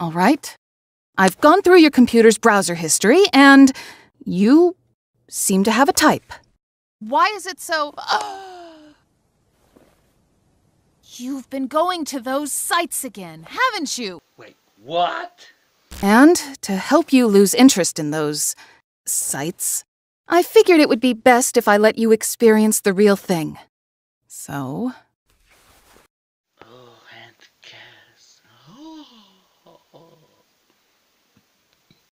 All right. I've gone through your computer's browser history, and you seem to have a type. Why is it so... You've been going to those sites again, haven't you? Wait, what? And to help you lose interest in those sites, I figured it would be best if I let you experience the real thing. So,